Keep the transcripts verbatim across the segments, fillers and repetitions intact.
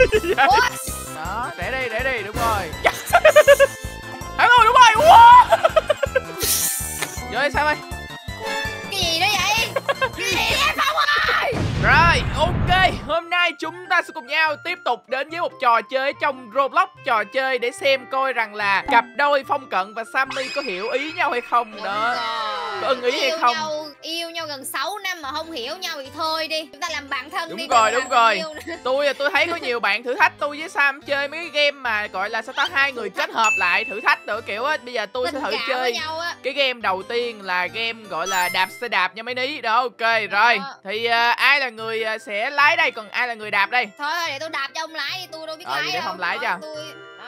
Đó, để đi, để đi, đúng rồi. Thắng rồi, đúng rồi. Wow. Rồi sao ơi? Cái gì đó vậy? Cái gì vậy Phong ơi? Rồi, ok, hôm nay chúng ta sẽ cùng nhau tiếp tục đến với một trò chơi trong Roblox. Trò chơi để xem coi rằng là cặp đôi Phong Cận và Sammy có hiểu ý nhau hay không đó. Có ưng ý hay không? Nhau, yêu nhau gần sáu năm mà không hiểu nhau thì thôi đi. Chúng ta làm bạn thân đúng đi. Rồi, đúng rồi, tôi tôi thấy có nhiều bạn thử thách tôi với Sam chơi mấy cái game mà gọi là sao ta, hai người kết hợp lại thử thách được kiểu á. Bây giờ tôi sẽ thử chơi cái game đầu tiên là game gọi là đạp xe đạp nha mấy ní. Đó, ok, rồi. Thì uh, ai là người uh, sẽ lái đây, còn ai là người đạp đây? Thôi để tôi đạp cho ông lái đi, tôi đâu biết ờ, lái để đâu. Phong lái cho. Tôi...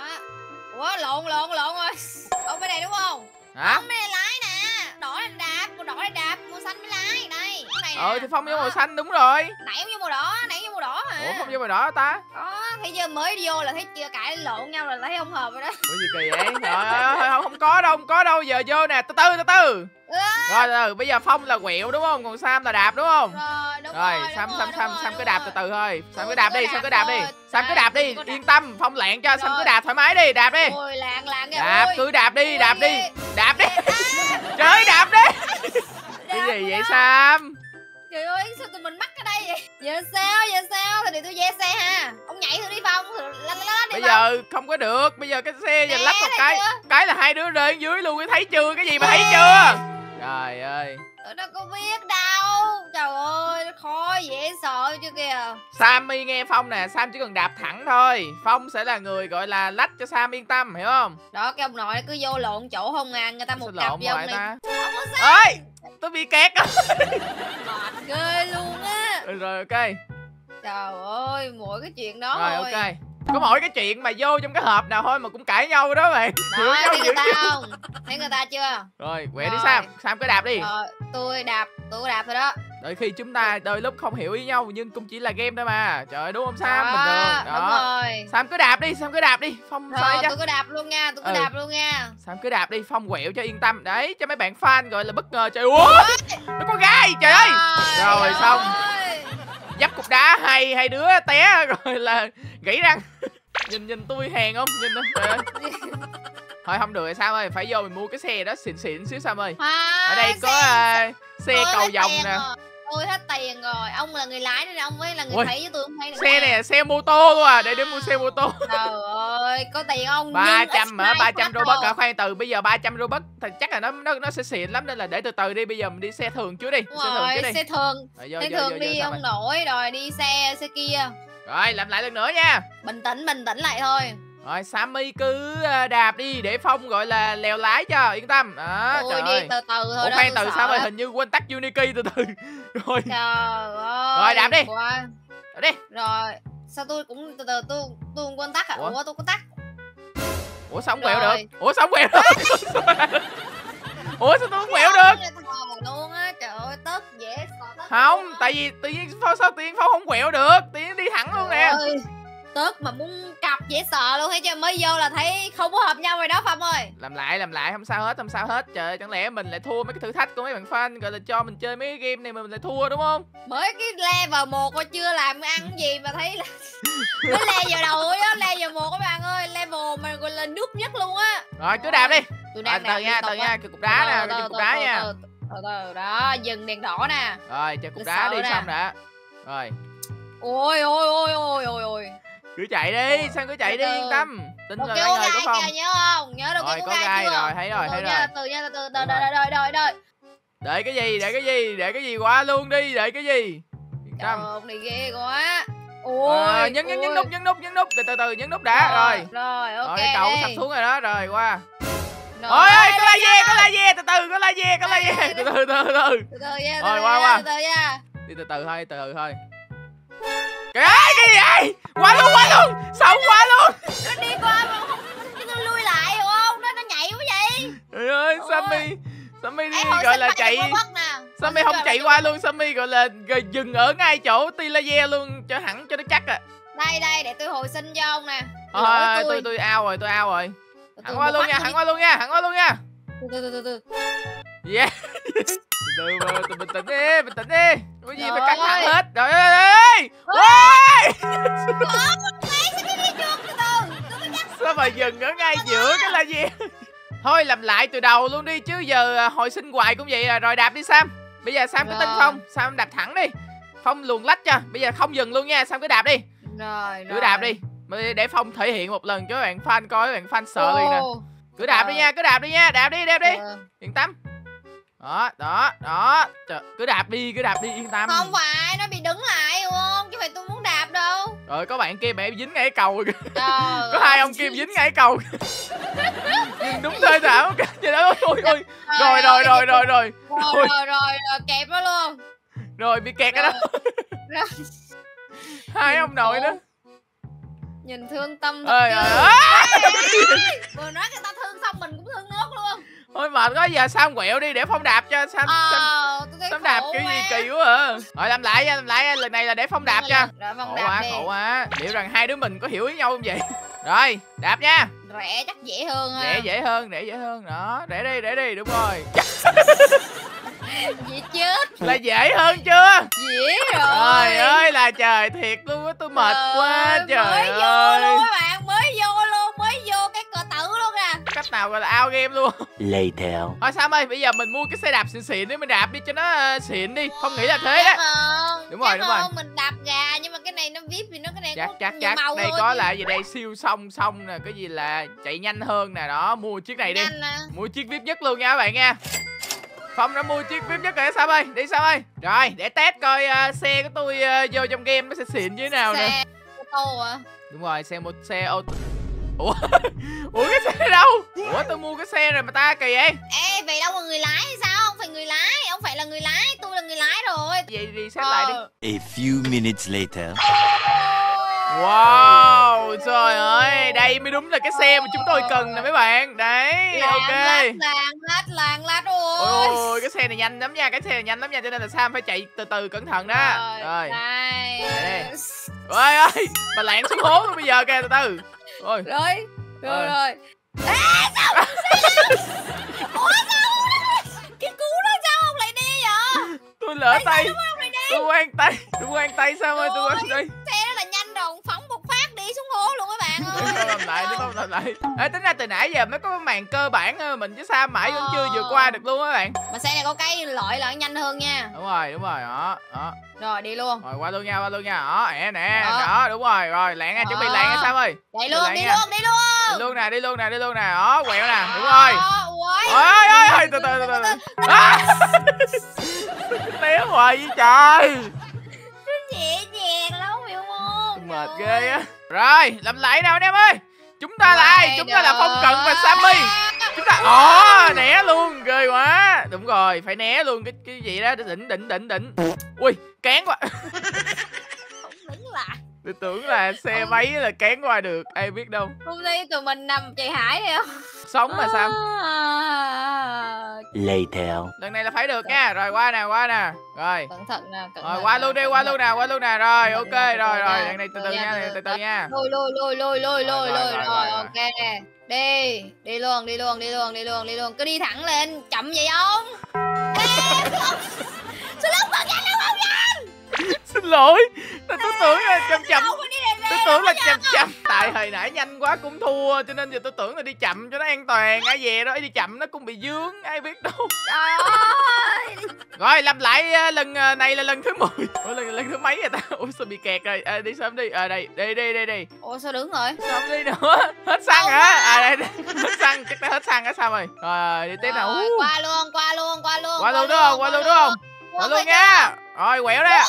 Ủa, lộn lộn lộn rồi. Ông bên này đúng không? Hả? Ông bên này lái nè. Đỏ lên đạp, màu đỏ lên đạp, màu xanh mới lái. Đây, cái này nè. Ờ thì Phong vô màu xanh đúng rồi. Nãy vô màu đỏ, nãy vô màu đỏ hả? Ủa Phong vô màu đỏ ta? Đó, thấy chưa, mới vô là thấy chưa, cãi lộn nhau là thấy không hợp rồi đó. Ủa gì kỳ vậy? Trời ơi, không, không có đâu, không có đâu, giờ vô nè, từ từ từ từ. Rồi, từ từ, bây giờ Phong là quẹo đúng không? Còn Sam là đạp đúng không? Rồi, đúng rồi. Rồi, Sam đúng Sam rồi, Sam đúng Sam rồi, cứ đạp từ từ thôi. Sam cứ đạp đi, Sam cứ đạp đi. Sam cứ Đây, đạp đi, tôi có yên tâm, Phong lạng cho, Sam cứ đạp thoải mái đi, đạp đi. Ôi, lạng lạng kìa. Đạp, ôi. cứ đạp đi, Ôi, đạp đi. ghê. Đạp đi. À, Trời ơi, đạp đi. Cái đạp gì vậy đó. Sam? Trời ơi, sao tụi mình mắc ở đây vậy? Giờ sao, giờ sao? Thì để tôi ve xe ha. Ông nhảy thử đi Phong, thử lách lách đi. Bây Phong. giờ không có được, bây giờ cái xe giờ Nè, lắp một thấy cái. chưa? Cái là hai đứa rơi dưới luôn, thấy chưa? Cái gì mà thấy chưa? Trời ơi. Tôi đâu có biết đâu. Trời ơi, nó khó dễ sợ chứ kìa. Sammy nghe Phong nè, Sam chỉ cần đạp thẳng thôi. Phong sẽ là người gọi là lách cho Sam yên tâm, hiểu không? Đó, cái ông nội cứ vô lộn chỗ không à, người ta một Sao cặp lộn với ông hoài này. ta? Không có sao. Ơi, tôi bị kẹt. Mệt ghê luôn á. Rồi, rồi ok. Trời ơi, mỗi cái chuyện đó Rồi thôi. ok. Có mỗi cái chuyện mà vô trong cái hộp nào thôi mà cũng cãi nhau đó mày. Đó, thấy người ta không? Thấy người ta chưa? Rồi, quẹ đi Sam. Sam cứ đạp đi. Rồi, tôi đạp, tôi đạp rồi đó. Đôi khi chúng ta đôi lúc không hiểu ý nhau nhưng cũng chỉ là game thôi mà. Trời ơi, đúng không Sam? Đó, Bình thường. đúng Đó. rồi. Sam cứ đạp đi, Sam cứ đạp đi. Phong Rồi, sai chứ. tôi cứ đạp luôn nha, tôi cứ Ừ. đạp luôn nha. Sam cứ đạp đi, Phong quẹo cho yên tâm. Đấy, cho mấy bạn fan gọi là bất ngờ. Trời ơi, nó có gai, trời ơi. Rồi, Trời xong. ơi. Dấp cục đá, hai hai đứa té rồi là gãy răng. Nhìn nhìn tôi hèn không? Nhìn đó. Trời ơi. Thôi không được rồi Sam ơi, phải vô mình mua cái xe đó xịn xịn xíu Sam ơi. À, Ở đây có xe, uh, xe cầu vòng nè. Rồi. Tôi hết tiền rồi, ông là người lái nên ông mới là người Ôi, thấy chứ tôi không thấy được. Xe này là xe mô tô luôn à, để để mua xe mô tô. Trời ơi, có tiền ông. ba trăm hả? ba trăm Robux cả, khoan từ bây giờ ba trăm Robux thì chắc là nó nó nó sẽ xịn lắm nên là để từ từ đi, bây giờ mình đi xe thường trước đi. Đúng Xe thường rồi, trước đi. xe thường. Rồi, vô, Xe vô, thường vô, đi vô, ông nổi rồi đi xe xe kia. Rồi, làm lại lần nữa nha. Bình tĩnh, bình tĩnh lại thôi. Rồi, Sammy cứ đạp đi để Phong gọi là lèo lái cho, yên tâm. Đó, Ôi, trời đi ơi. từ từ thôi. Ủa, đó, khoan tôi từ sợ sao ơi, lắm. hình như quên tắt Unity từ từ. Rồi. Trời ơi. Rồi, đạp đi. Qua. Đạp đi. Rồi, sao tôi cũng từ từ tôi tôi không quên tắt hả? Ủa? Ủa, tôi có tắt. Ủa sao không quẹo được? Rồi. Ủa sao không quẹo được? Ủa sao tôi không quẹo được? Luôn á, trời ơi, tớt dễ sợ tớt. Không, tại vì tự nhiên Phong sao tự nhiên Phong không quẹo được, tự nhiên đi thẳng luôn nè. Ơi, tớt mà muốn cặp dễ sợ luôn, thấy chưa? Mới vô là thấy không có hợp nhau rồi đó Phong ơi. Làm lại, làm lại, không sao hết, không sao hết. Trời ơi, chẳng lẽ mình lại thua mấy cái thử thách của mấy bạn fan gọi là cho mình chơi mấy cái game này mà mình lại thua đúng không? Mới cái level một coi chưa làm ăn gì mà thấy là mới le vào đầu á, le vào một các bạn ơi, level mà gọi là núp nhất luôn á. Rồi cứ đạp đi. Tôi Rồi, đang từ nha, từ nha, cái cục đá nè, cái cục đá nha. Từ từ đó, dừng đèn đỏ nè. Rồi, chơi cục Tôi đá sợ đi nè. xong đã. Rồi, Ôi ôi ôi ôi ôi ôi. cứ chạy đi, sao cứ chạy đi, Từ từ. yên tâm. Tin Đâu vào kêu cái có người gai của Phong. kìa, nhớ không? Nhớ đâu Rồi, kêu có có gai gai chưa? rồi, thấy rồi, Từ thấy từ nha, rồi. từ nha, từ từ, Đúng đợi rồi. đợi đợi đợi đợi. Để cái gì, để cái gì, để cái gì qua luôn đi, để cái gì. Yên Trời tâm. ông này ghê quá. Ôi, Ờ, nhấn nhấn nhấn ôi. nút, nhấn nút, nhấn nút, từ từ từ nhấn nút đã. Rồi. Rồi, ok. Rồi, cái cầu đi. sắp xuống rồi đó, rồi qua. Rồi, Ôi ơi, có đi la nha. ve, có la ve, từ từ, có la ve, có la ve, từ từ từ từ. Từ từ nha, Rồi, từ qua, từ qua. nha, từ từ nha. Đi từ từ thôi, từ từ thôi. Trời ơi, cái gì vậy? Qua luôn, qua luôn, sống qua luôn. Nó đi qua mà không, chứ tôi lui lại hiểu không? Nó nó nhảy quá vậy. Trời ơi, Ôi. Sammy, Sammy đi Ê, hồi gọi sinh là bay chạy. được Robux nè. Sammy Hồi không sinh chạy bay qua được luôn, Sammy gọi là g- dừng ở ngay chỗ ti laser luôn cho hẳn cho nó chắc à. Đây đây, để tôi hồi sinh cho ông nè. Thôi, Lỗi tôi tôi out rồi, tôi out rồi. Từ Hẳn từ, qua một luôn phát nha, tôi hẳn đi. qua luôn nha, hẳn qua luôn nha. Từ từ từ từ từ. Yeah. Từ từ mà, từ bình tĩnh đi, bình tĩnh đi. Có gì phải căng thẳng Rồi. hết. Trời ơi. Ôi! Có một cái mà dừng ở ngay giữa cái là gì? Thôi làm lại từ đầu luôn đi chứ giờ hồi sinh hoài cũng vậy à. Rồi đạp đi Sam. Bây giờ Sam cứ tính Phong, Sam đạp thẳng đi. Phong luồn lách cho. Bây giờ không dừng luôn nha, Sam cứ đạp đi. Rồi, cứ đạp đi. Để Phong thể hiện một lần cho các bạn fan coi, các bạn fan sợ liền nè. Cứ đạp đi nha, cứ đạp đi nha, đạp đi, đạp đi. Yên tâm. Đó, đó, đó. Trời, cứ đạp đi, cứ đạp đi, yên tâm. Không phải, nó bị đứng lại đúng không? Chứ phải tôi muốn đạp đâu. Rồi có bạn kia mẹ dính ngay cái cầu kìa. Trời có hai ông kia dính ngay cái cầu. Nhưng đúng thôi Thảo. Trời ơi, ôi, ôi. Rồi, rồi, rồi, rồi, rồi. Rồi, rồi, rồi, rồi, kẹp nó luôn. Rồi, bị kẹt ở đó. Hai ông nội đó. Nhìn thương tâm thật chứ. Vừa nói người ta thương xong mình cũng thương nước luôn. Thôi mệt quá, giờ Sam quẹo đi để Phong đạp cho Sam. Ờ, Sam đạp kiểu gì kỳ quá à. Rồi làm lại nha, làm lại lần này là để Phong đạp nha. Rồi Phong khổ đạp quá, đi. khổ quá. Liệu rằng hai đứa mình có hiểu ý nhau không vậy? Rồi, đạp nha. Rẽ chắc dễ hơn ha. Rẽ dễ hơn, rẽ dễ hơn. Đó, rẽ đi, rẽ đi, đúng rồi. Dễ chết. Là dễ hơn chưa? Dễ rồi. Trời ơi là trời, thiệt luôn á, tôi mệt trời quá trời mới ơi. Vô luôn các bạn, mới vô luôn, mới vô cái cờ tử luôn à. Cách nào gọi là out game luôn. Later. Thôi Sam ơi, bây giờ mình mua cái xe đạp xịn xịn để mình đạp đi cho nó uh, xịn đi. Không nghĩ là thế đó. Không, đúng rồi, đúng rồi. Mình đạp gà nhưng mà cái này nó vip vì nó cái này chắc có chắc nhiều chắc màu đây thôi có chứ. là gì đây, siêu song song nè, cái gì là chạy nhanh hơn nè, đó mua chiếc này đi. Mua chiếc vip nhất luôn nha các bạn nha. Phong đã mua chiếc vip nhất rồi Sam ơi, đi Sam ơi. Rồi để test coi uh, xe của tôi uh, vô trong game nó sẽ xịn như thế nào xe nè. Xe ô tô à? Đúng rồi, xe một xe ô tô. Ủa? Ủa cái xe đâu? Ủa tôi mua cái xe rồi mà ta kỳ vậy? Ê vậy đâu mà người lái hay sao? Không phải người lái, ông phải là người lái, tôi là người lái rồi. Vậy đi xét lại đi. A few minutes later. Wow, trời ơi, đây mới đúng là cái xe mà chúng tôi cần nè mấy bạn. Đấy, làng, ok. Lát, làng lát, làng lát ôi. Ôi, cái xe này nhanh lắm nha, cái xe này nhanh lắm nha, cho nên là Sam phải chạy từ từ cẩn thận đó. Rồi, Rồi. đây. Ôi ơi, bà lạng xuống hố luôn bây giờ kìa, từ từ. Ôi. Rồi, rồi, rồi. rồi. Ê, sao? Ủa sao? Cái cú đó sao ông lại đi vậy? Tôi lỡ tay. Tôi quan tay, tôi quan tay sao ơi, tôi quan tay. Xe đó là nhanh rồi, phóng một phát đi xuống hố luôn các bạn ơi. Để làm lại, để không làm lại. Ê, tính ra từ nãy giờ mới có cái màn cơ bản mình với Sam mãi vẫn chưa vượt qua được luôn á bạn. Mà xe này có cái loại là nhanh hơn nha. Đúng rồi, đúng rồi, đó, đó. Rồi đi luôn. Rồi qua luôn nha, qua luôn nha. Đó, nè nè, đó, đó đúng rồi. Rồi lạng nha, chuẩn bị lạng nha Sam ơi. Chạy luôn, đi luôn, đi luôn. Đi luôn nè, đi luôn nè, đi luôn nè. Đó, quẹo nè, đúng rồi. Ôi ôi ôi, từ từ từ từ. Té hoài vậy trời. Nhẹ nhàng lắm hiểu không? Mệt ghê á. Rồi, làm lại nào anh em ơi. Chúng ta là ai? Chúng ta là Phong Cận và Sammy. Chúng ta ồ né luôn, ghê quá. Đúng rồi, phải né luôn cái cái gì đó, đỉnh đỉnh đỉnh đỉnh. Ui, cán quá. Không đứng lại. Tôi tưởng là xe máy là cán qua được, ai biết đâu. Hôm nay tụi mình nằm chạy hải hay không? Sống mà sao? Later. Lần này là phải được nha. Rồi qua nè, qua nè. Rồi. Cẩn thận nè, cẩn Rồi thận qua nè, luôn đi, cẩn qua thận. luôn nè, qua luôn nè. Rồi, ok, rồi rồi. nha, Lần này từ từ từ nha, nha, từ từ từ. từ nha. Lôi lôi lôi lôi lôi lôi Rồi, lôi rồi, rồi, rồi, rồi. ok. Đi, đi luôn, đi luôn, đi luôn, đi luôn, đi luôn. Cứ đi thẳng lên, chậm vậy không? Ê, sao lúc mà nhanh đâu không nhanh? Xin lỗi. Tôi tôi tưởng là chậm chậm. Đâu mà đi đè Tôi tưởng là chậm chậm. Tại hồi nãy nhanh quá cũng thua, cho nên giờ tôi tưởng là đi chậm cho nó an toàn. Ai về đó đi chậm nó cũng bị dướng, ai biết đâu. Trời ơi. Rồi làm lại lần này là lần thứ mười. Ủa lần lần thứ mấy vậy ta? Ủa sao bị kẹt rồi? À, đi sớm đi. À đây, đi đi đi đi. Ủa sao đứng rồi? Sớm đi nữa. Hết xăng hả? À đây, đây. Hết xăng, chắc đã hết xăng á sao rồi? Rồi đi tiếp nào. Rồi, qua luôn, qua luôn, qua luôn. Qua luôn đúng không? Qua luôn đúng không? Qua luôn nha. Rồi quẹo ra.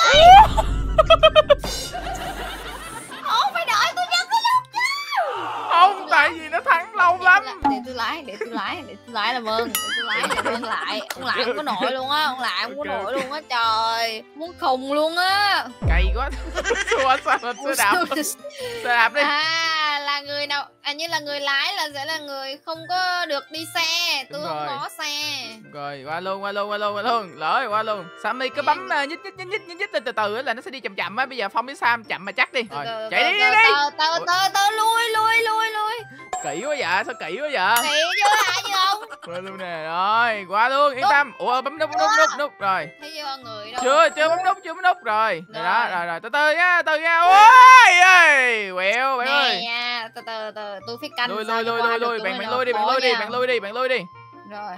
Ủa phải đợi tôi nhấn cái nút chứ. Không, tại vì nó thắng lâu lắm. Để tôi lái, để tôi lái, để tôi lái làm ơn, để tôi lái làm ơn lại. Ông lại không có nội luôn á, ông lại không có nội luôn á, trời. Muốn khùng luôn á. Cày quá. Xua sao mà xua đạp. Xua đạp đi. À là người nào, à như là người lái là sẽ là người không có được đi xe. Tôi không có xe. Rồi qua luôn, qua luôn, qua luôn, qua luôn. Lỡ rồi qua luôn. Sammy cứ bấm uh, nhích nhích nhích nhích nhích nhích từ từ là nó sẽ đi chậm chậm á. Bây giờ Phong với Sam chậm mà chắc đi. Rồi, chạy đi đi đi. Từ từ từ từ lui lui lui lui. Kỹ quá vậy, sao kỹ quá vậy? Kỹ chứ hả chứ không? Qua luôn nè, rồi, qua luôn, yên tâm. Ủa bấm nút nút nút nút rồi. Thấy chưa người đâu? Chưa, chưa bấm nút, chưa bấm nút rồi. Rồi đó, rồi rồi, từ từ nha, từ nha. Ôi ơi, quẹo bạn ơi. Nè nha, từ từ từ, tôi phải canh. Lui lui lui lui lui, bạn bạn lui đi, bạn lui đi, bạn lui đi, bạn lui đi. Rồi.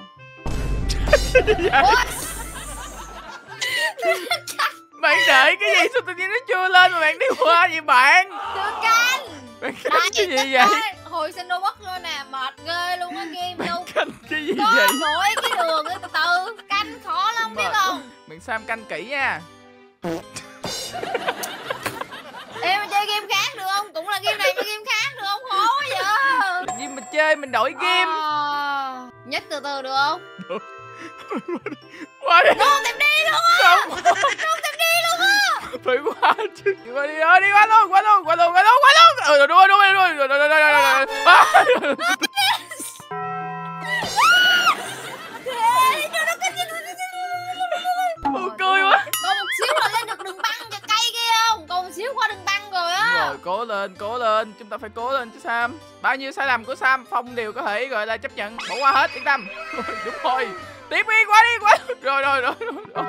Bạn đợi cái gì sao tự nhiên nó chưa lên mà bạn đi qua vậy bạn? Tôi canh. Bạn canh cái gì vậy? Hồi sinh đô bất luôn nè, mệt ghê luôn á game Bạn đâu. canh cái gì có vậy? mỗi cái đường từ từ canh khó lắm biết không? Bạn Sam canh kỹ nha. Em mà chơi game khác được không? Cũng là game này mà game khác được không? Khó vậy. Nhưng mà chơi mình đổi game. À, nhất từ từ được không? Qua đi. Không tìm đi luôn á. Không. Không tìm đi luôn á. Phải qua chứ. Đi qua đi ơi, đi qua luôn, qua luôn, qua luôn, qua luôn, qua luôn. Ừ, đúng rồi, đúng rồi, đúng rồi, đúng rồi, đúng rồi, đúng rồi. Buồn cười quá. Còn một xíu là lên được đường băng cho cây kia không? Còn một xíu qua đường băng rồi á. Đúng rồi, cố lên, cố lên, chúng ta phải cố lên chứ Sam. Bao nhiêu sai lầm của Sam, Phong đều có thể gọi là chấp nhận, bỏ qua hết, yên tâm. Đúng rồi. Tiếp đi, qua đi, qua. Rồi rồi rồi. rồi.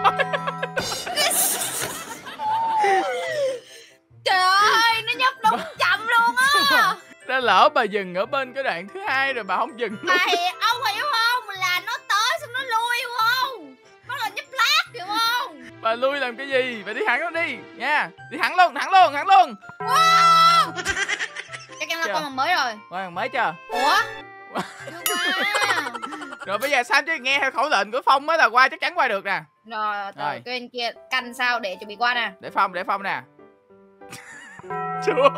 Trời ơi, nó nhấp đúng chậm luôn á. Đã lỡ bà dừng ở bên cái đoạn thứ hai rồi bà không dừng luôn. Này, ông hiểu không? Là nó tới xong nó lui hiểu không? Nó là nhấp lát hiểu không? Bà lui làm cái gì? Bà đi thẳng nó đi nha. Đi thẳng luôn, thẳng luôn, thẳng luôn. Wow. Chắc em là Chưa? con bằng mới rồi. Qua thằng mới chưa? Ủa? Chưa qua. Rồi bây giờ Sam chỉ nghe theo khẩu lệnh của Phong mới là qua, chắc chắn qua được nè. Rồi, từ Rồi. cái bên kia canh sao để chuẩn bị qua nè. Để Phong, để Phong nè. Chưa.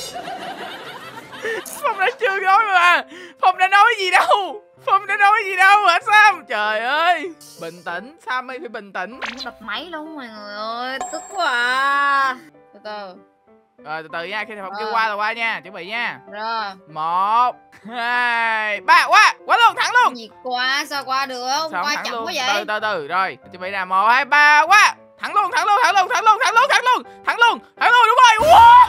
Phong đã chưa nói mà. Phong đã nói gì đâu. Phong đã nói gì đâu hả Sam? Trời ơi. Bình tĩnh, Sam ơi phải bình tĩnh. Không đập máy luôn mọi người ơi, tức quá à. Từ từ. Rồi từ từ nha, khi Phong Rồi. kêu qua là qua nha, chuẩn bị nha. Rồi. Một, hai, ba, qua, qua luôn, thẳng luôn. Nhiệt quá, sao qua được không? Sao không Qua thẳng chậm luôn? quá Từ vậy? từ từ rồi, chuẩn bị nào, một, hai, ba, qua. Thẳng luôn, thẳng luôn, thẳng luôn, thẳng luôn, thẳng luôn, thẳng luôn, thẳng luôn, thẳng luôn, đúng rồi. Wow.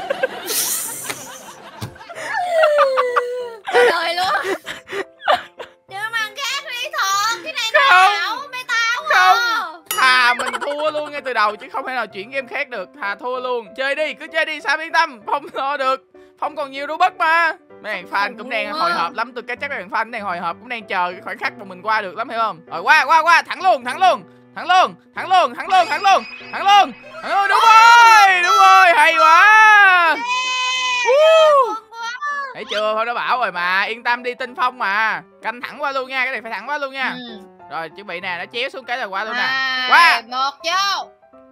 Trời luôn. Đừng mang khác đi thật. Cái này nó Không. ảo, mê tao Không. à. Thà mình thua luôn ngay từ đầu chứ không thể nào chuyển game khác được. Thà thua luôn. Chơi đi, cứ chơi đi, Sam yên tâm. Phong lo được. Phong còn nhiều đu bất mà. Mấy bạn fan Không cũng đang luôn hồi á. hộp lắm. Tôi chắc các bạn fan đang hồi hộp, cũng đang chờ cái khoảnh khắc mà mình qua được lắm, hiểu không? Rồi qua, qua, qua, thẳng luôn, thẳng luôn. Thẳng luôn, thẳng luôn, thẳng luôn, thẳng luôn, thẳng luôn, thẳng luôn, đúng rồi, đúng rồi, hay quá. Woo. Thấy chưa, Phong đã bảo rồi mà, yên tâm đi, tin Phong mà. Canh thẳng qua luôn nha, cái này phải thẳng qua luôn nha. Ừ. Rồi chuẩn bị nè, nó chéo xuống cái là qua luôn nè. Hai, Qua. một vô.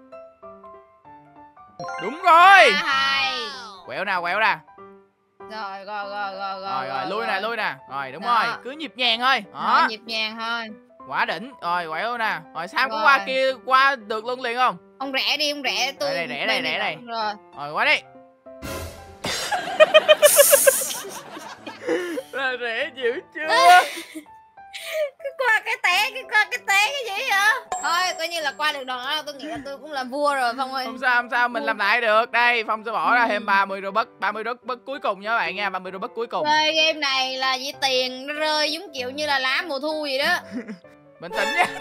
Đúng rồi. Ba, hai. Quẹo nào, quẹo nè. Rồi, rồi, rồi, rồi, Rồi rồi, lui nè, lui nè. Rồi đúng Đó. rồi, cứ nhịp nhàng thôi. Thôi, Đó. nhịp nhàng thôi. Quả đỉnh. Rồi quẹo nè. Rồi Sam có Rồi. qua kia qua được luôn liền không? Ông rẽ đi, ông rẽ tôi. Đây, đây, rẽ đây, bên rẽ đây. Rồi. Rồi qua đi. Là rẻ dữ chưa? Cái qua cái té, cái qua cái té cái gì vậy? Thôi, coi như là qua được đoạn đó, tôi nghĩ là tôi cũng làm vua rồi Phong ơi. Không sao, không sao, mình làm lại được. Đây, Phong sẽ bỏ ra thêm ba mươi Robux, ba mươi Robux cuối cùng nha các bạn nha, ba mươi Robux cuối cùng. Chơi game này là vì tiền nó rơi giống kiểu như là lá mùa thu vậy đó. Bình tĩnh nha.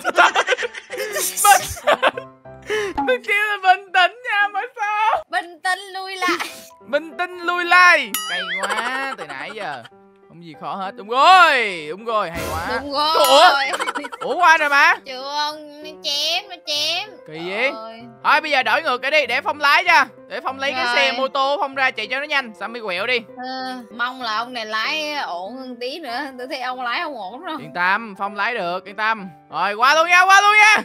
Tôi kêu là bình tĩnh nha mà sao? Bình tĩnh lui lại. Bình tĩnh lui lai. Cay quá từ nãy giờ. Không gì khó hết. Đúng rồi, đúng rồi, hay quá. Đúng rồi. Ủa? Ủa qua rồi mà. Chưa, nó chém, nó chém. Kỳ vậy? Rồi. Thôi bây giờ đổi ngược cái đi, để Phong lái cho. Để Phong lấy cái Rồi. xe mô tô Phong ra chạy cho nó nhanh. Xong mới quẹo đi. Ừ, mong là ông này lái ổn hơn tí nữa. Tôi thấy ông lái không ổn đâu. Yên tâm, Phong lái được, yên tâm. Rồi qua luôn nha, qua luôn nha.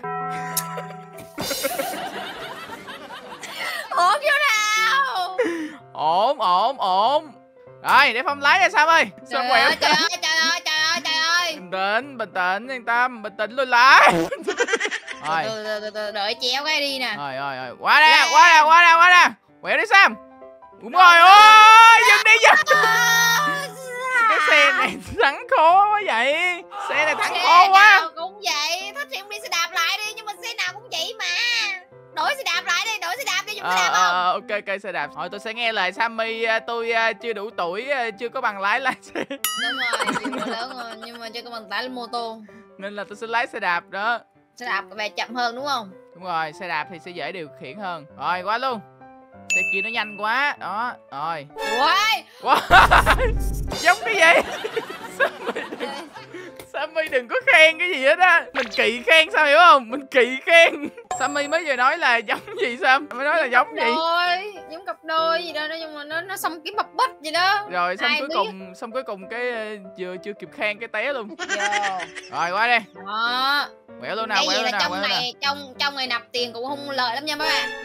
Ổn chỗ nào? Ổn, ổn, ổn. Rồi, để Phong lái ra Sam ơi. Xong Trời quẹo. ơi, trời ơi, trời ơi, trời ơi, trời ơi. Bình tĩnh, bình tĩnh, yên tâm, bình tĩnh lui lái. Rồi. Từ từ từ từ đợi chéo cái đi nè. Rồi rồi rồi, qua nè, Lên. qua nè, qua nè, qua nè. Quẹo đi Sam. Đúng rồi, ôi, dừng đi dừng. Cái xe này thắng khó quá vậy. Xe này thắng Xe khó quá. nào cũng vậy. Thích thì ông đi xe đạp lại đi. Nhưng mà xe nào cũng vậy mà. Đổi xe đạp lại đi, đổi xe đạp đi, dùng xe đạp Ờ, không? ờ, ok ok, xe đạp. Thôi tôi sẽ nghe lời Sammy, à, tôi à, chưa đủ tuổi, à, chưa có bằng lái lái xe. Đúng rồi, nhiều người lớn rồi. Nhưng mà chưa có bằng tải lên mô tô. Nên là tôi sẽ lái xe đạp đó. Xe đạp về chậm hơn đúng không? Đúng rồi, xe đạp thì sẽ dễ điều khiển hơn. Rồi qua luôn. Xe kia nó nhanh quá. Đó, rồi. Ui. Wow. Giống cái gì? Sammy đừng có khen cái gì hết á. Mình kỵ khen sao hiểu không? Mình kỵ khen. Sammy mới vừa nói là giống gì Sam? Mới nói là giống gì? Đôi, giống cặp đôi gì đó, nói chung là nó nó xăm kiếm bập bích gì đó. Rồi xong Ai cuối biết. cùng xong cuối cùng cái uh, vừa chưa kịp khen cái té luôn. Vô. Rồi qua đi. Đó. Quẹo luôn nào, Cái quẹo gì luôn là nào, trong quẹo luôn nào. này trong trong này nạp tiền cũng không lợi lắm nha mấy bạn.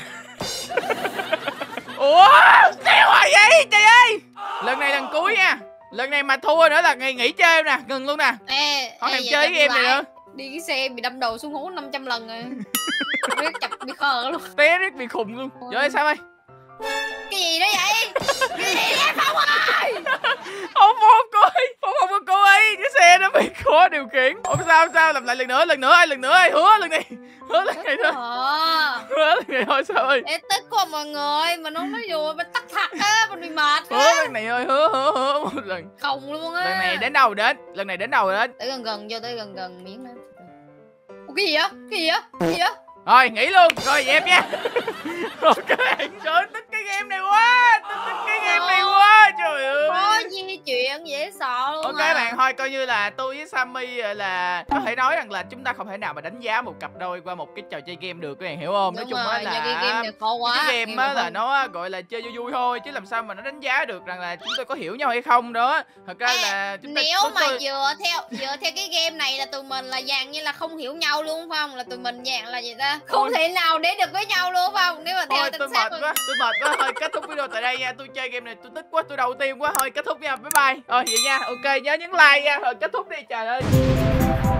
Ủa sao rồi vậy trời ơi. Lần này lần cuối nha. Lần này mà thua nữa là ngày nghỉ chơi nè, ngừng luôn nè. Ê, Không ê, thèm vậy chơi cho cái game tôi này lại. nữa. Đi cái xe bị đâm đầu xuống hố năm trăm lần rồi. Biết chập bị khờ luôn. Té riết bị khùng luôn. Trời ơi sao ơi. Cái gì đó vậy? Cái gì vậy Phong ơi? Không phong cô ấy. Không phong con cô ấy. Cái xe nó bị khó điều khiển. Không sao không sao. Làm lại lần nữa, lần nữa, lần nữa. Hứa lần này. Hứa lần này thôi. Ờ. Hứa lần này thôi sao ơi. Ê tức quá mọi người. Mà nó nói dù mình tắt thật á. Mình bị mệt Hứa á. lần này thôi. Hứa hứa hứa một lần. Không luôn á. Lần này đến đâu đến. Lần này đến đâu đến. Tới gần gần vô, tới gần gần miếng đó. Ủa, cái gì vậy? Cái gì vậy? Cái gì vậy? Rồi nghỉ luôn. Rồi dẹp nha. Rồi các bạn. Trời ơi tức cái game này quá. Tức, tức cái game này quá. Trời ơi. Có di chuyện dễ sợ luôn. Ok à. bạn, thôi coi như là tôi với Sammy là có thể nói rằng là chúng ta không thể nào mà đánh giá một cặp đôi qua một cái trò chơi game được, các bạn hiểu không? Nói Đúng chung rồi, á là cái game này khó quá. cái game á là nó gọi là chơi vui vui thôi, chứ làm sao mà nó đánh giá được rằng là chúng tôi có hiểu nhau hay không đó. Thật ra Ê, là chúng ta, nếu tôi, mà tôi... dựa theo dựa theo cái game này là tụi mình là dạng như là không hiểu nhau luôn phải không? Là tụi mình dạng là gì ta? Không Ôi. thể nào đến được với nhau luôn phải không? Nếu mà theo Thôi chính tôi xác mệt quá, tôi mệt quá, thôi kết thúc video tại đây nha. Tôi chơi game này tôi tức quá, tôi đầu tiên quá, thôi kết thúc nha, bye bye. Rồi vậy nha, ok nhớ nhấn like nha, rồi kết thúc đi, trời ơi.